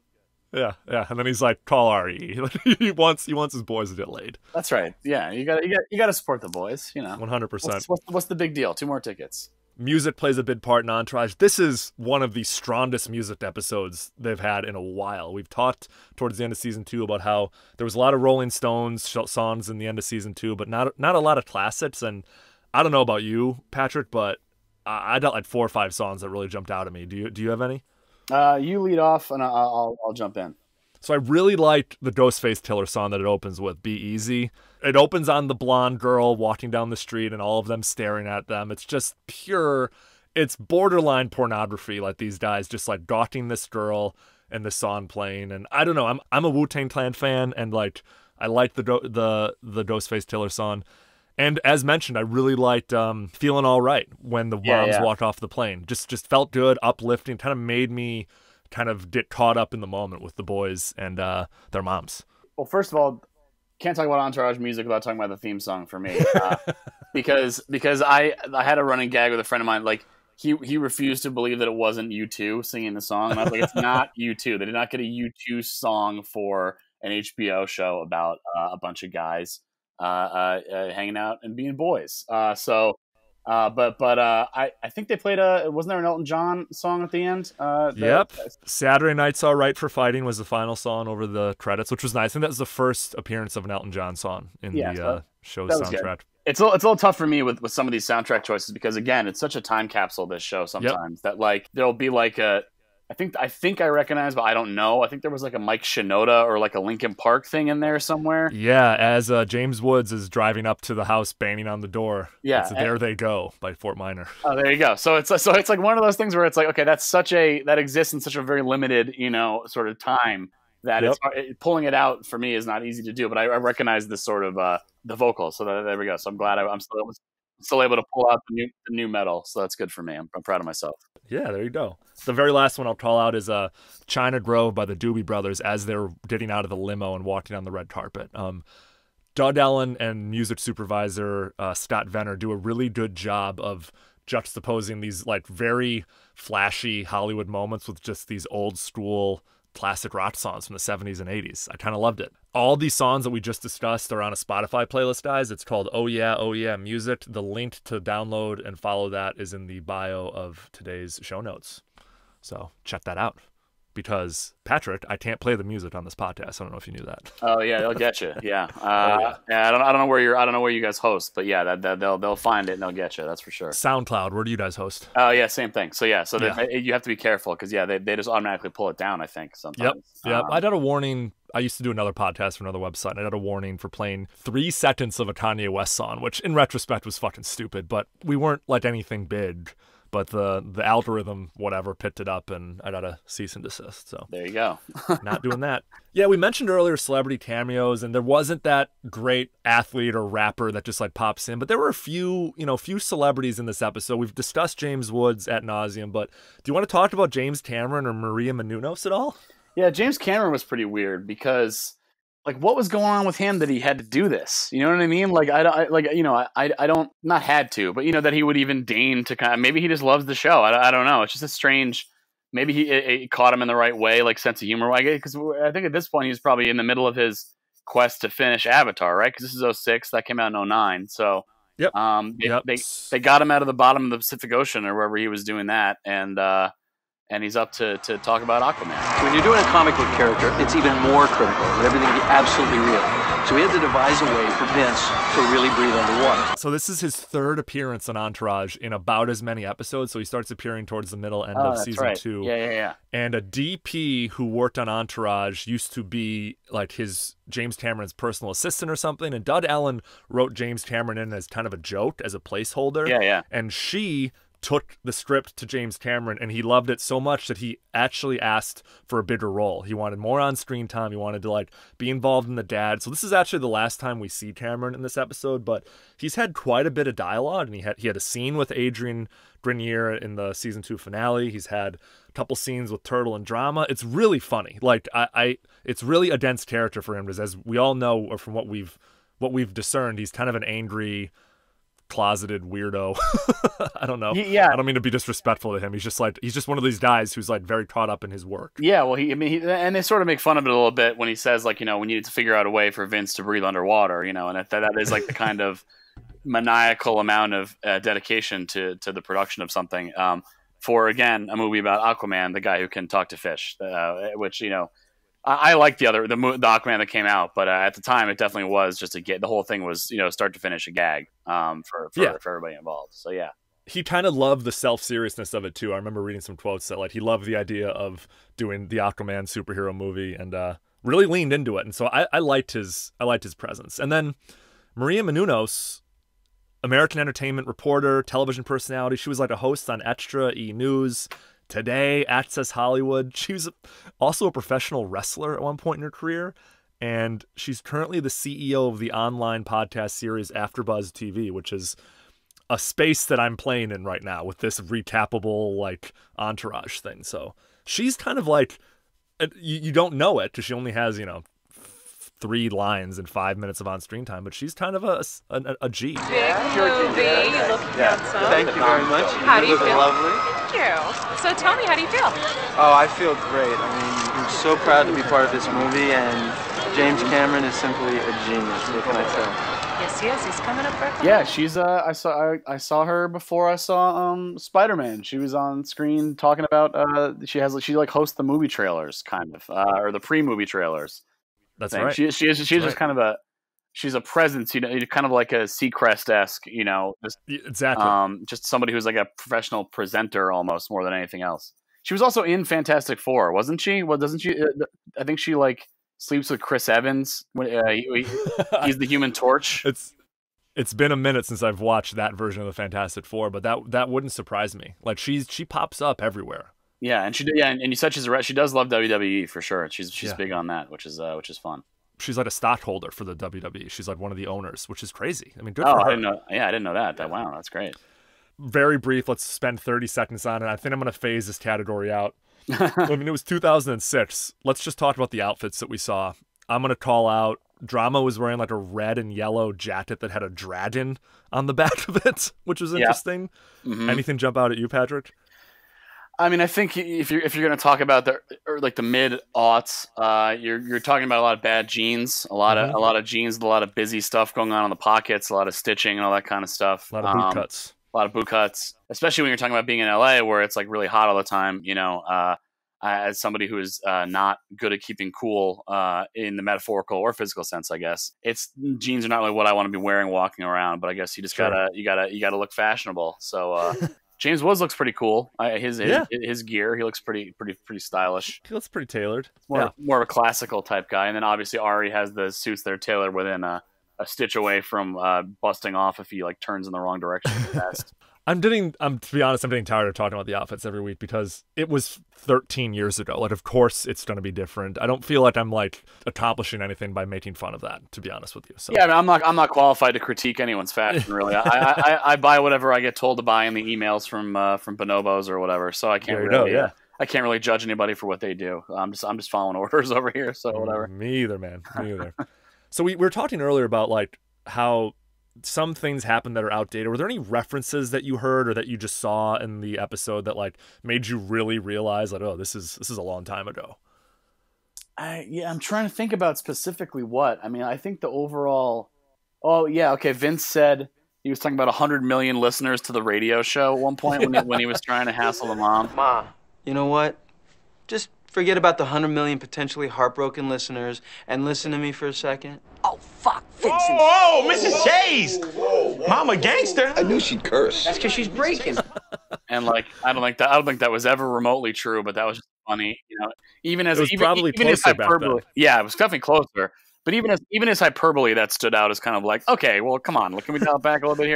Yeah, yeah, and then he's like, "Call R E." he wants he wants his boys to get laid. That's right. Yeah, you got you got you got to support the boys. You know, one hundred percent. What's, what's what's the big deal? Two more tickets. Music plays a big part in Entourage. This is one of the strongest music episodes they've had in a while. We've talked towards the end of season two about how there was a lot of Rolling Stones songs in the end of season two, but not not a lot of classics. And I don't know about you, Patrick, but I, I got like four or five songs that really jumped out at me. Do you do you have any? Uh, you lead off, and I'll I'll, I'll jump in. So I really liked the Ghostface Killer song that it opens with, Be Easy. It opens on the blonde girl walking down the street and all of them staring at them. It's just pure, it's borderline pornography, like these guys just like gawking this girl and the song playing. And I don't know, I'm I'm a Wu-Tang Clan fan, and like I like the the the Ghostface Killer song. And as mentioned, I really liked um, Feeling All Right when the Yeah, moms yeah. walked off the plane. Just just felt good, uplifting, kind of made me kind of get caught up in the moment with the boys and uh, their moms. Well, first of all, can't talk about Entourage music without talking about the theme song for me, uh, because because I I had a running gag with a friend of mine. Like he he refused to believe that it wasn't U two singing the song, and I was like, it's not U two. They did not get a U two song for an H B O show about uh, a bunch of guys uh, uh, uh, hanging out and being boys. Uh, so. Uh, but but uh, I, I think they played a wasn't there an Elton John song at the end? Uh, that, Yep. Saturday Night's All Right for Fighting was the final song over the credits, which was nice. I think that was the first appearance of an Elton John song in Yeah, the so uh, that- show's that was good. soundtrack. It's a, it's a little tough for me with, with some of these soundtrack choices because again, it's such a time capsule. This show sometimes that like there'll be like a I think I think I recognize, but I don't know. I think there was like a Mike Shinoda or like a Linkin Park thing in there somewhere. Yeah, as uh, James Woods is driving up to the house, banging on the door. Yeah, it's and- There They Go by Fort Minor. Oh, there you go. So it's so it's like one of those things where it's like, okay, that's such a that exists in such a very limited, you know, sort of time that Yep. it's it, pulling it out for me is not easy to do. But I, I recognize this sort of uh, the vocal. So that, there we go. So I'm glad I, I'm still still able to pull out the new the new metal. So that's good for me. I'm, I'm proud of myself. Yeah, there you go. The very last one I'll call out is uh, China Grove by the Doobie Brothers as they're getting out of the limo and walking on the red carpet. Um, Doug Ellen and music supervisor uh, Scott Venner do a really good job of juxtaposing these like very flashy Hollywood moments with just these old school classic rock songs from the seventies and eighties. I kind of loved it. All these songs that we just discussed are on a Spotify playlist, guys. It's called Oh Yeah, Oh Yeah Music. The link to download and follow that is in the bio of today's show notes. So check that out. Because, Patrick, I can't play the music on this podcast. I don't know if you knew that. Oh yeah, they'll get you. Yeah. Uh, Oh, yeah. yeah. I don't. I don't know where you're. I don't know where you guys host, but yeah, that, that they'll they'll find it and they'll get you. That's for sure. SoundCloud, where do you guys host? Oh yeah, same thing. So yeah, so Yeah. They, you have to be careful because yeah, they, they just automatically pull it down. I think sometimes. Yep. Yep. Um, I got a warning. I used to do another podcast for another website. And I got a warning for playing three seconds of a Kanye West song, which in retrospect was fucking stupid, but we weren't like anything big. But the the algorithm, whatever, picked it up, and I got a cease and desist. So there you go. Not doing that. Yeah, we mentioned earlier celebrity cameos, and there wasn't that great athlete or rapper that just like pops in, but there were a few, you know, few celebrities in this episode. We've discussed James Woods ad nauseum, but do you want to talk about James Cameron or Maria Menounos at all? Yeah, James Cameron was pretty weird because, like, what was going on with him that he had to do this? You know what I mean? Like, I, I like, you know, I, I don't, not had to, but you know that he would even deign to kind of, maybe he just loves the show. I, I don't know. It's just a strange. Maybe he it, it caught him in the right way, like sense of humor. Because I think at this point he's probably in the middle of his quest to finish Avatar, right? Because this is oh six, that came out in oh nine. So, yep. Um, they, Yep. they they got him out of the bottom of the Pacific Ocean or wherever he was doing that, and uh, and he's up to to talk about Aquaman. When you're doing a comic book character, it's even more critical that everything be absolutely real. So we had to devise a way for Vince to really breathe underwater. So this is his third appearance on Entourage in about as many episodes. So he starts appearing towards the middle end Oh, of that's season right. two. Yeah, yeah, yeah. And a D P who worked on Entourage used to be like his James Cameron's personal assistant or something. And Doug Ellen wrote James Cameron in as kind of a joke, as a placeholder. Yeah, yeah. And she took the script to James Cameron and he loved it so much that he actually asked for a bigger role. He wanted more on-screen time. He wanted to like be involved in the dad. So this is actually the last time we see Cameron in this episode, but he's had quite a bit of dialogue, and he had he had a scene with Adrian Grenier in the season two finale. He's had a couple scenes with Turtle and Drama. It's really funny. Like I, I it's really a dense character for him, because as we all know, or from what we've what we've discerned, he's kind of an angry, closeted weirdo. I don't know. Yeah. I don't mean to be disrespectful to him. He's just like, he's just one of these guys who's like very caught up in his work. Yeah, well, he, I mean, he, and they sort of make fun of it a little bit when he says, like, you know, we needed to figure out a way for Vince to breathe underwater, you know, and that, that is like the kind of maniacal amount of uh, dedication to to the production of something. Um, for, again, a movie about Aquaman, the guy who can talk to fish, uh, which, you know, I, I like the other, the, the Aquaman that came out, but uh, at the time it definitely was just a get. The whole thing was, you know, start to finish a gag um, for, for, yeah. for everybody involved. So, yeah. He kind of loved the self-seriousness of it too. I remember reading some quotes that like he loved the idea of doing the Aquaman superhero movie, and uh, really leaned into it. And so I, I liked his I liked his presence. And then Maria Menounos, American entertainment reporter, television personality. She was like a host on Extra, E! News, Today, Access Hollywood. She was also a professional wrestler at one point in her career, and she's currently the C E O of the online podcast series AfterBuzz T V, which is a space that I'm playing in right now with this recapable like Entourage thing. So she's kind of like, you, you don't know it because she only has, you know, three lines and five minutes of on-screen time, but she's kind of a, a, a G. Big movie, you look Yeah. handsome. Thank you very much. How do you you look feel? lovely. Thank you. So tell me, how do you feel? Oh, I feel great. I mean, I'm so proud to be part of this movie, and James Cameron is simply a genius. What can I say? Yes, he is. He's coming up for a couple. Yeah, she's uh, I saw I, I saw her before I saw um Spider-Man. She was on screen talking about uh, she has she like hosts the movie trailers kind of uh, or the pre-movie trailers. That's thing. right. She she is she's That's just right. kind of a she's a presence, you know, kind of like a Seacrest-esque, you know, just, exactly. Um, just somebody who's like a professional presenter almost more than anything else. She was also in Fantastic Four, wasn't she? Well, doesn't she? Uh, I think she like sleeps with Chris Evans. When, uh, he, he, he's the Human Torch. It's it's been a minute since I've watched that version of the Fantastic Four, but that that wouldn't surprise me. Like she's she pops up everywhere. Yeah, and she yeah, and, and you said she's a, she does love W W E for sure. She's she's Yeah. big on that, which is uh, which is fun. She's like a stockholder for the W W E. She's like one of the owners, which is crazy. I mean, good Oh, for I her. didn't know. Yeah, I didn't know that. That wow, that's great. Very brief. Let's spend thirty seconds on it. I think I'm going to phase this category out. I mean, it was two thousand six. Let's just talk about the outfits that we saw. I'm going to call out, Drama was wearing like a red and yellow jacket that had a dragon on the back of it, which was Yeah. interesting. Mhm. Anything jump out at you, Patrick? I mean, I think if you're if you're going to talk about the or like the mid aughts, uh, you're you're talking about a lot of bad jeans, a lot Mhm. of a lot of jeans, a lot of busy stuff going on in the pockets, a lot of stitching and all that kind of stuff. A lot of boot Um, cuts. A lot of boot cuts, especially when you're talking about being in L A where it's like really hot all the time. You know, uh, as somebody who is uh, not good at keeping cool uh, in the metaphorical or physical sense, I guess it's jeans are not really what I want to be wearing walking around. But I guess you just Sure. gotta you gotta you gotta look fashionable. So uh, James Woods looks pretty cool. I, his his, Yeah. his gear, he looks pretty pretty pretty stylish. He looks pretty tailored. More Yeah. more of a classical type guy. And then obviously Ari has the suits that are tailored within a, a stitch away from uh, busting off if he like turns in the wrong direction. Fast. I'm getting, I'm to be honest, I'm getting tired of talking about the outfits every week because it was thirteen years ago. Like, of course, it's going to be different. I don't feel like I'm like accomplishing anything by making fun of that, to be honest with you. So Yeah, I mean, I'm not I'm not qualified to critique anyone's fashion really. I, I, I I buy whatever I get told to buy in the emails from uh, from bonobos or whatever. So I can't There you really go, yeah. uh, I can't really judge anybody for what they do. I'm just I'm just following orders over here. So whatever. Me either, man. Me either. So we, we were talking earlier about like how some things happen that are outdated. Were there any references that you heard or that you just saw in the episode that like made you really realize like, oh, this is this is a long time ago? I yeah, I'm trying to think about specifically what. I mean, I think the overall. Oh yeah, okay. Vince said he was talking about one hundred million listeners to the radio show at one point when, he, when he was trying to hassle the mom. Ma, you know what? Just forget about the hundred million potentially heartbroken listeners and listen to me for a second. Oh, fuck, Vincent. Oh, Missus Chase! Mama gangster. I knew she'd curse. That's because she's breaking. And like, I don't think that I don't think that was ever remotely true, but that was just funny, you know. Even as It was even, probably even as closer back hyperbole, then. yeah, it was definitely closer. But even as even as hyperbole, that stood out as kind of like, okay, well, come on, can we dial it back a little bit here?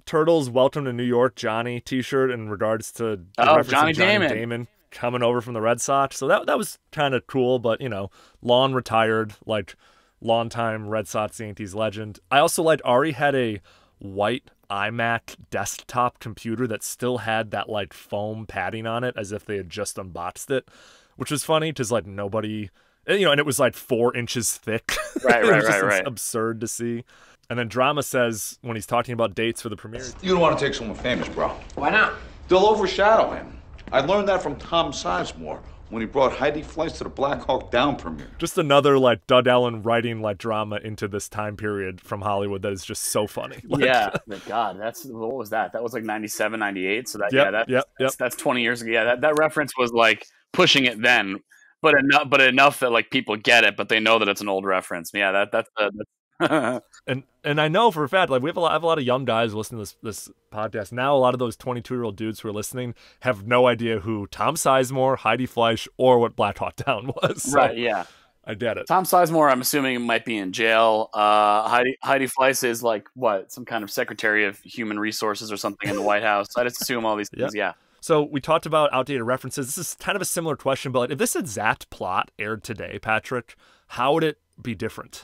Turtles Welcome to New York Johnny t-shirt in regards to oh, Johnny, Johnny Damon. Damon coming over from the Red Sox. So that that was kind of cool, but, you know, Lon retired, like longtime Red Sox Yankees legend. I also liked Ari had a white iMac desktop computer that still had that, like, foam padding on it as if they had just unboxed it, which was funny because, like, nobody... You know, and it was like four inches thick. Right, it right, was just right, right. absurd to see. And then Drama says, when he's talking about dates for the premiere... You don't want to take someone famous, bro. Why not? They'll overshadow him. I learned that from Tom Sizemore when he brought Heidi Fleiss to the Black Hawk Down premiere. Just another, like, Doug Allen writing, like, drama into this time period from Hollywood that is just so funny. Like, yeah, but God, that's what was that? That was like ninety-seven, ninety-eight. So that Yep, yeah, that, yep, that's, yep. that's twenty years ago. Yeah, that, that reference was like pushing it then, but enough, but enough that like people get it, but they know that it's an old reference. Yeah, that that's. Uh, that's and and I know for a fact, like we have a lot, I have a lot of young guys listening to this this podcast now. A lot of those twenty-two year old dudes who are listening have no idea who Tom Sizemore, Heidi Fleiss, or what Black Hawk Down was. So right? Yeah, I get it. Tom Sizemore, I'm assuming, might be in jail. Uh, Heidi Heidi Fleiss is like what, some kind of Secretary of Human Resources or something in the White House. I just assume all these things. Yep. Yeah. So we talked about outdated references. This is kind of a similar question, but if this exact plot aired today, Patrick, how would it be different?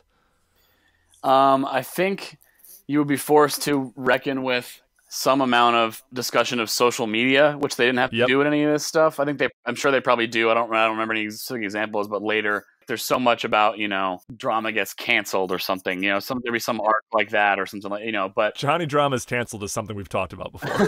Um, I think you would be forced to reckon with some amount of discussion of social media, which they didn't have to Yep. do with any of this stuff. I think they, I'm sure they probably do. I don't, I don't remember any specific examples, but later there's so much about, you know, drama gets canceled or something, you know, some, there'd be some arc like that or something like, you know, but Johnny Drama's canceled is something we've talked about before.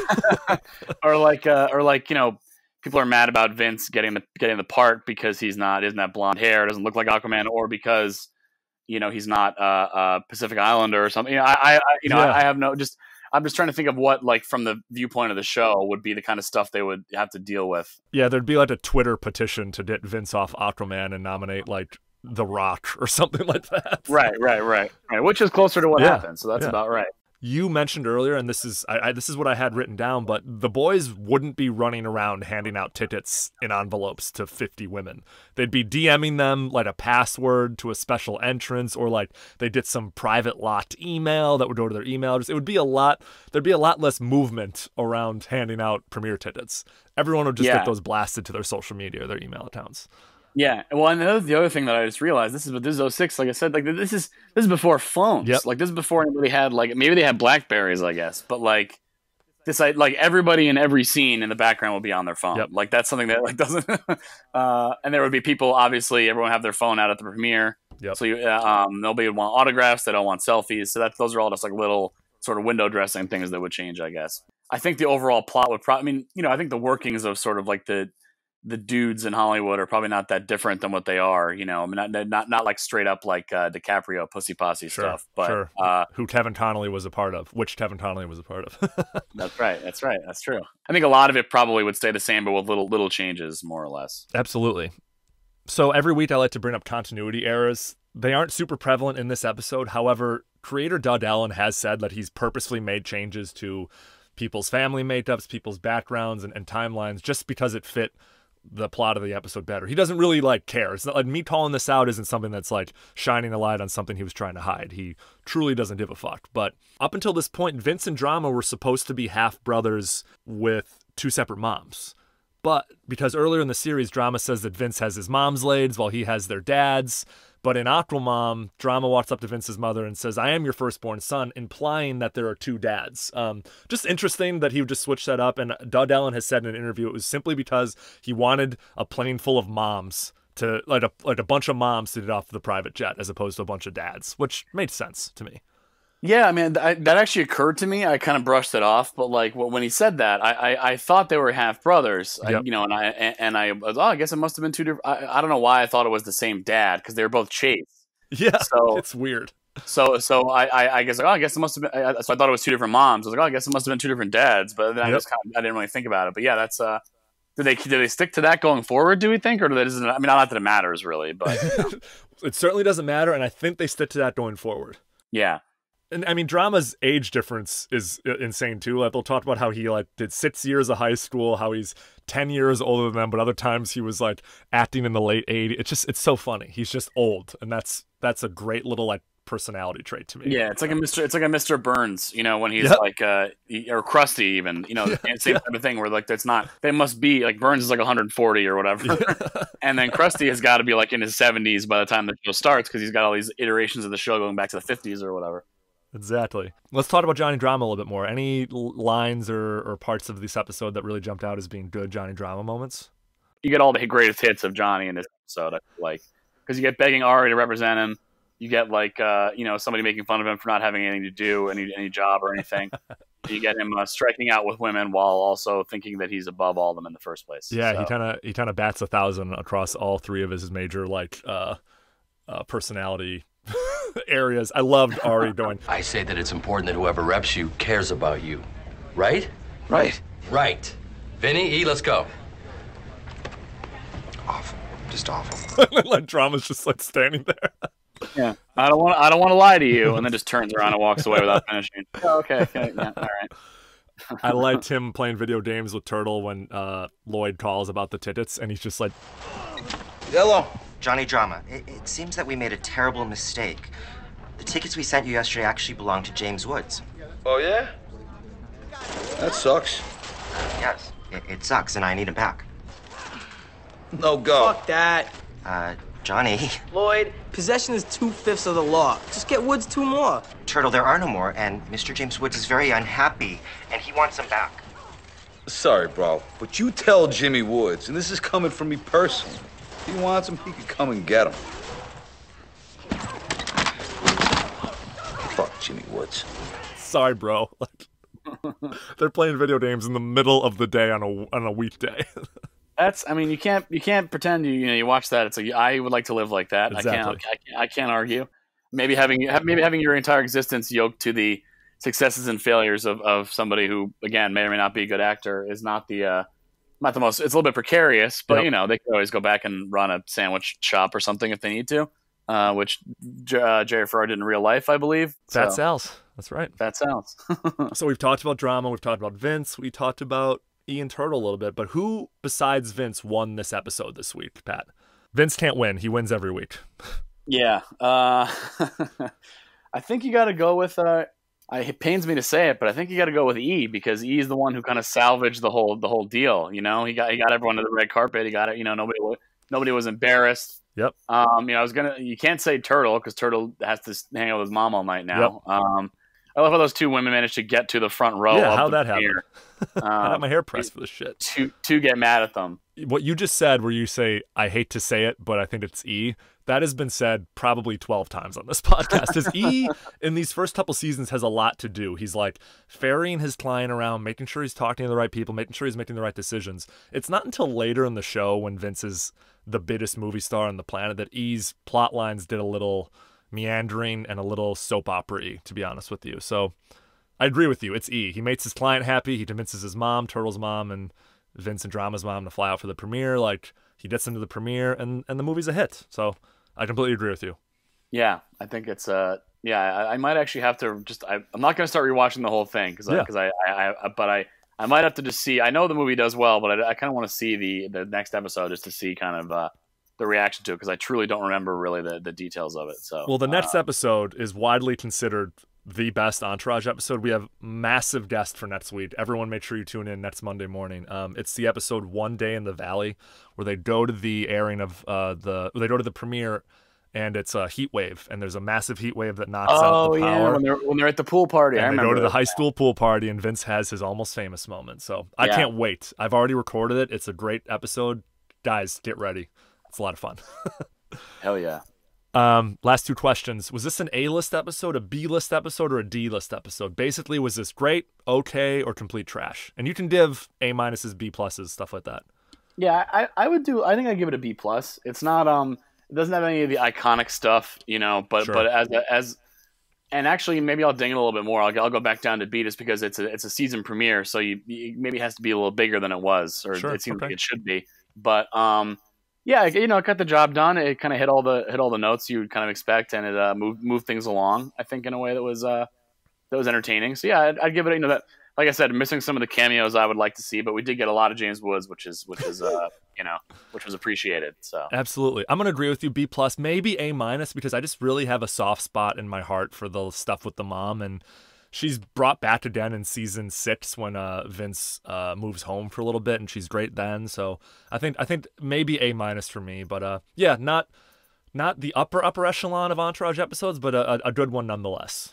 or like, uh, or like, you know, people are mad about Vince getting the, getting the part because he's not, isn't that blonde hair, doesn't look like Aquaman, or because, you know, he's not uh, uh Pacific Islander or something. You know, I, I you know, Yeah. I, I have no, just, I'm just trying to think of what, like, from the viewpoint of the show would be the kind of stuff they would have to deal with. Yeah, there'd be like a Twitter petition to get Vince off Aquaman and nominate like The Rock or something like that. Right, right, right, right. Which is closer to what Yeah, happened. So that's yeah. about right. You mentioned earlier, and this is I, I, this is what I had written down, but the boys wouldn't be running around handing out tickets in envelopes to fifty women. They'd be DMing them like a password to a special entrance, or like they did some private locked email that would go to their email address. It would be a lot. There'd be a lot less movement around handing out premiere tickets. Everyone would just Yeah. get those blasted to their social media or their email accounts. Yeah. Well, and the other, the other thing that I just realized, this is this is oh six, like I said, like this is this is before phones. Yep. Like this is before anybody had, like, maybe they had Blackberries, I guess, but like this, I, like everybody in every scene in the background will be on their phone. Yep. Like that's something that like doesn't. uh, and there would be people, obviously, everyone have their phone out at the premiere. Yep. So you, uh, um, nobody would want autographs. They don't want selfies. So that those are all just like little sort of window dressing things that would change, I guess. I think the overall plot would probably, I mean, you know, I think the workings of sort of like the the dudes in Hollywood are probably not that different than what they are, you know. I mean, not not, not like straight up like uh, DiCaprio pussy posse Sure, stuff, but sure. uh, Who Kevin Connolly was a part of, which Kevin Connolly was a part of. that's right, that's right, that's true. I think a lot of it probably would stay the same, but with little little changes, more or less. Absolutely. So every week I like to bring up continuity errors. They aren't super prevalent in this episode. However, creator Doug Allen has said that he's purposely made changes to people's family makeups, people's backgrounds, and, and timelines just because it fit the plot of the episode better. He doesn't really like care. It's not like me calling this out isn't something that's like shining a light on something he was trying to hide. He truly doesn't give a fuck. But up until this point, Vince and Drama were supposed to be half brothers with two separate moms. But because earlier in the series, Drama says that Vince has his mom's lades while he has their dad's. But in Aquamom, Drama walks up to Vince's mother and says, "I am your firstborn son," implying that there are two dads. Um, just interesting that he would just switch that up. And Doug Allen has said in an interview it was simply because he wanted a plane full of moms to, like a, like a bunch of moms to get off the private jet as opposed to a bunch of dads, which made sense to me. Yeah, I mean, th- that actually occurred to me. I kind of brushed it off, but like when he said that, I I, I thought they were half brothers, Yep. I, you know, and I and I was, oh, I guess it must have been two different. I, I don't know why I thought it was the same dad, because they were both Chase. Yeah, so it's weird. So so I I, I guess like, oh, I guess it must have been. I, so I thought it was two different moms. I was like, oh, I guess it must have been two different dads. But then I Yep. just kind of, I didn't really think about it. But yeah, that's uh. Do they do they stick to that going forward? Do we think, or do they? Doesn't, I mean, not that it matters really, but you know. It certainly doesn't matter, and I think they stick to that going forward. Yeah. And I mean, Drama's age difference is insane too. Like they'll talk about how he like did six years of high school, how he's ten years older than them, but other times he was like acting in the late eighties. It's just it's so funny. He's just old, and that's that's a great little like personality trait to me. Yeah, it's like a Mister It's like a Mister Burns, you know, when he's Yep. like, uh, he- or Krusty even, you know, the Yeah, same yeah. type of thing where like that's not. They must be like Burns is like one hundred forty or whatever, and then Krusty has got to be like in his seventies by the time the show starts because he's got all these iterations of the show going back to the fifties or whatever. Exactly. Let's talk about Johnny Drama a little bit more. Any l- lines or, or parts of this episode that really jumped out as being good Johnny Drama moments? You get all the greatest hits of Johnny in this episode, I feel like, because you get begging Ari to represent him. You get like uh, you know, somebody making fun of him for not having anything to do, any any job or anything. You get him uh, striking out with women while also thinking that he's above all of them in the first place. Yeah, So- he kind of he kind of bats a thousand across all three of his major like uh, uh, personality areas. I loved Ari going. I say that it's important that whoever reps you cares about you. Right? Right. Right. Vinny, E, let's go. Awful. Just awful. Like Drama's just like standing there. Yeah, I don't want. I don't want to lie to you, and then just turns around and walks away without finishing. Oh, okay, okay, yeah, all right. I liked him playing video games with Turtle when uh, Lloyd calls about the tickets, and he's just like, Hello. Johnny Drama, it, it seems that we made a terrible mistake. The tickets we sent you yesterday actually belong to James Woods. Oh, yeah? That sucks. Yes, it, it sucks, and I need him back. No go. Fuck that. Uh, Johnny. Lloyd, possession is two-fifths of the law. Just get Woods two more. Turtle, there are no more, and Mister James Woods is very unhappy, and he wants them back. Sorry, bro, but you tell Jimmy Woods, and this is coming from me personally. If he wants him, he can come and get him. Fuck Jimmy Woods. sorry, bro. Like, they're playing video games in the middle of the day on a on a weekday. That's, I mean, you can't you can't pretend you you know you watch that. It's like I would like to live like that. Exactly. I can't, I can't I can't argue. Maybe having maybe having your entire existence yoked to the successes and failures of, of somebody who, again, may or may not be a good actor is not the uh, not the most. It's a little bit precarious, but Yep. you know they can always go back and run a sandwich shop or something if they need to, uh, which J- uh, Jerry Ferrara did in real life, I believe. Fat So, Sal's. That's right. Fat Sal's. So we've talked about drama. We've talked about Vince. We talked about Ian Turtle a little bit. But who besides Vince won this episode this week, Pat? Vince can't win. He wins every week. Yeah, uh, I think you got to go with. Uh, I, it pains me to say it, but I think you got to go with E because E is the one who kind of salvaged the whole the whole deal. You know, he got he got everyone to the red carpet. He got it. You know, nobody wa- nobody was embarrassed. Yep. Um, you know, I was gonna. You can't say Turtle because Turtle has to hang out with his mom all night now. Um, I love how those two women managed to get to the front row. Yeah, of how'd the that happen? premiere. I got my Um, hair pressed for this shit. To to get mad at them. What you just said, where you say, I hate to say it, but I think it's E, that has been said probably twelve times on this podcast. Because E, in these first couple seasons, has a lot to do. He's like ferrying his client around, making sure he's talking to the right people, making sure he's making the right decisions. It's not until later in the show, when Vince is the biggest movie star on the planet, that E's plot lines did a little meandering and a little soap opera-y, to be honest with you. So I agree with you. It's E. He makes his client happy. He convinces his mom, Turtle's mom, and Vince and Drama's mom to fly out for the premiere. Like, he gets into the premiere, and, and the movie's a hit. So I completely agree with you. Yeah, I think it's uh yeah, I, I might actually have to just I, I'm not going to start rewatching the whole thing because Yeah. because I, I, I but I I might have to just see. I know the movie does well, but I, I kind of want to see the the next episode just to see kind of uh, the reaction to it because I truly don't remember really the, the details of it. So Well, the next uh, episode is widely considered the best Entourage episode. We have massive guest for next week. Everyone make sure you tune in next Monday morning. Um, it's the episode One Day in the Valley, where they go to the airing of uh, the, they go to the premiere, and it's a heat wave, and there's a massive heat wave that knocks out oh the yeah, power. when they're when they're at the pool party, I And they remember go to the that. high school pool party, and Vince has his almost famous moment. So I Yeah. can't wait. I've already recorded it. It's a great episode. Guys, get ready. It's a lot of fun. Hell yeah. Um, last two questions. Was this an A-list episode, a B-list episode, or a D-list episode? Basically, was this great, okay, or complete trash? And you can give A minuses, B pluses, stuff like that. Yeah, I, I would do. I think I'd give it a B plus. It's not um, it doesn't have any of the iconic stuff, you know. But Sure. but as a, as, and actually maybe I'll ding it a little bit more. I'll, I'll go back down to B just because it's a it's a season premiere, so you, you maybe it has to be a little bigger than it was, or Sure, it seems okay. like it should be. But um, yeah, it- you know, it got the job done. It kind of hit all the hit all the notes you would kind of expect, and it uh, moved moved things along. I think in a way that was uh that was entertaining. So yeah, I'd, I'd give it. You know that. Like I said, missing some of the cameos I would like to see, but we did get a lot of James Woods, which is which is uh, you know, which was appreciated. So absolutely, I'm gonna agree with you. B plus, maybe A minus, because I just really have a soft spot in my heart for the stuff with the mom, and she's brought back again in season six when uh, Vince uh, moves home for a little bit, and she's great then. So I think I think maybe A minus for me, but uh, yeah, not not the upper upper echelon of Entourage episodes, but a, a good one nonetheless.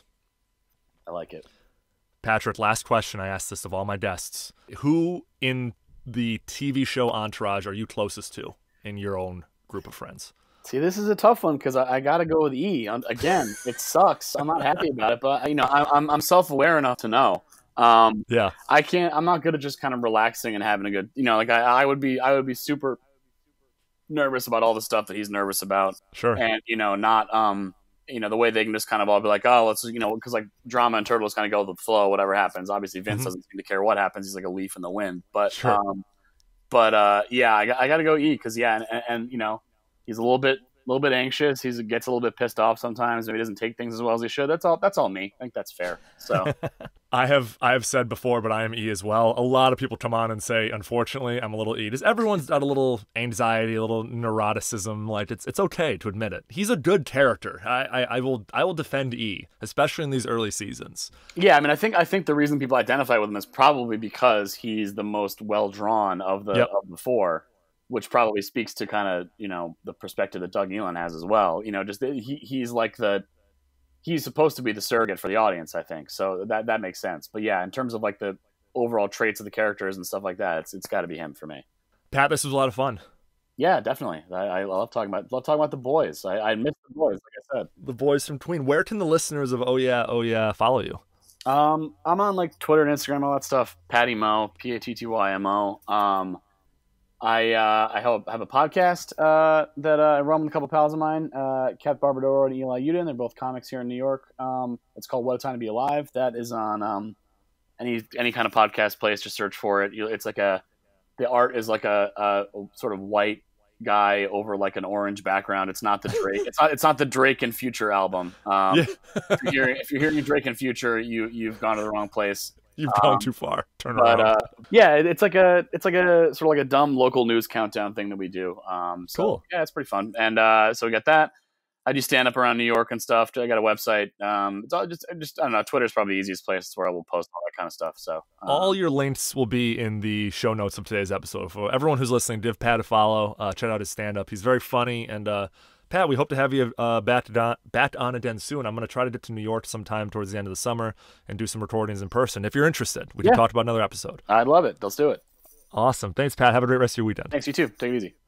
I like it. Patrick, last question. I asked this of all my guests. Who in the T V show Entourage are you closest to in your own group of friends? See, this is a tough one because I, I got to go with E. Again, it sucks. I'm not happy about it, but you know, I, I'm I'm self-aware enough to know. Um, yeah, I can't. I'm not good at just kind of relaxing and having a good. You know, like I, I would be. I would be super nervous about all the stuff that he's nervous about. Sure. And you know, not um. you know, the way they can just kind of all be like, oh, let's, you know, because like drama and Turtles kind of go with the flow, whatever happens. Obviously, Vince mm-hmm. doesn't seem to care what happens. He's like a leaf in the wind. But, sure. um, but uh, yeah, I, I got to go E because, yeah, and, and, and, you know, he's a little bit, a little bit anxious. He gets a little bit pissed off sometimes. Maybe he doesn't take things as well as he should. That's all. That's all me. I think that's fair. So I have I have said before, but I am E as well. A lot of people come on and say, unfortunately, I'm a little E. Just everyone's got a little anxiety, a little neuroticism. Like it's it's okay to admit it. He's a good character. I, I, I will I will defend E, especially in these early seasons. Yeah, I mean, I think I think the reason people identify with him is probably because he's the most well drawn of the yep. of the four. Which probably speaks to kind of, you know, the perspective that Doug Elon has as well. You know, just he he's like the he's supposed to be the surrogate for the audience, I think. So that that makes sense. But yeah, in terms of like the overall traits of the characters and stuff like that, it's it's got to be him for me. Pat, this was a lot of fun. Yeah, definitely. I, I love talking about love talking about the boys. I, I miss the boys, like I said. The boys from Tween. Where can the listeners of Oh Yeah, Oh Yeah follow you? Um, I'm on like Twitter and Instagram, all that stuff. Patty Mo, P A T T Y M O. Um. I uh, I have, have a podcast uh, that uh, I run with a couple pals of mine, uh, Kat Barbadoro and Eli Uden. They're both comics here in New York. Um, it's called What a Time to Be Alive. That is on um, any any kind of podcast place. Just search for it. It's like a the art is like a, a sort of white guy over like an orange background. It's not the Drake. It's not it's not the Drake and Future album. Um, yeah. if you're hearing if you're hearing Drake and Future, you you've gone to the wrong place. You've gone um, too far. Turn but, around. Uh, yeah, it's like a it's like a sort of like a dumb local news countdown thing that we do. Um, so, cool. Yeah, it's pretty fun. And uh, so we got that. I do stand up around New York and stuff. I got a website. Um, it's all just just I don't know. Twitter's probably the easiest place where I will post all that kind of stuff. So um, all your links will be in the show notes of today's episode. For everyone who's listening, give Pat a follow. Uh, check out his stand up. He's very funny. And uh, Pat, we hope to have you uh, back, on, back on again soon. I'm going to try to get to New York sometime towards the end of the summer and do some recordings in person. If you're interested, we yeah. can talk about another episode. I'd love it. Let's do it. Awesome. Thanks, Pat. Have a great rest of your weekend. Thanks, you too. Take it easy.